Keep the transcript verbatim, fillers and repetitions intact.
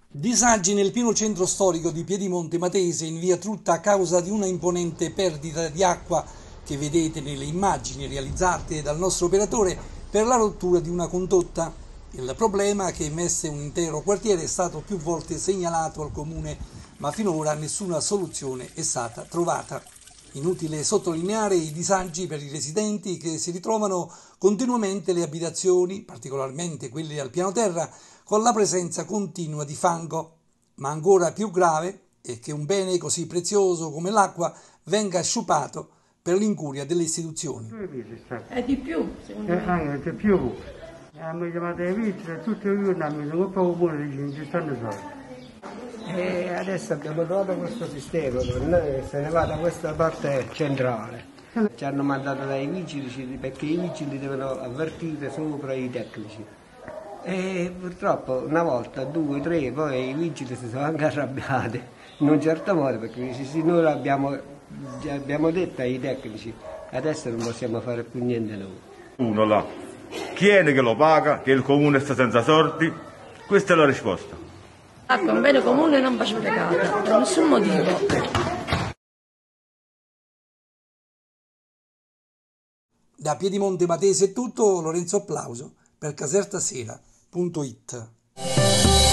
Disagi nel pieno centro storico di Piedimonte Matese in via Trutta a causa di una imponente perdita di acqua che vedete nelle immagini realizzate dal nostro operatore per la rottura di una condotta. Il problema, che messe un intero quartiere, è stato più volte segnalato al comune, ma finora nessuna soluzione è stata trovata. Inutile sottolineare i disagi per i residenti che si ritrovano continuamente le abitazioni, particolarmente quelle al piano terra, con la presenza continua di fango. Ma ancora più grave è che un bene così prezioso come l'acqua venga sciupato per l'incuria delle istituzioni. È di più, secondo me. Anche di più. Hanno chiamato le vittime, tutti i giorni hanno messo un po' buono di gente, stanno soldi. E adesso abbiamo trovato questo sistema, se ne va da questa parte centrale. Ci hanno mandato dai vigili perché i vigili devono avvertire sopra i tecnici. E purtroppo una volta, due, tre, poi i vigili si sono anche arrabbiati in un certo modo perché sì, noi l'abbiamo abbiamo detto ai tecnici, adesso non possiamo fare più niente noi. Uno là chiede che lo paga, che il comune sta senza sordi, questa è la risposta. L'acqua è un bene comune e non va sprecata, per nessun motivo. Da Piedimonte Matese è tutto, Lorenzo Applauso per casertasera punto it.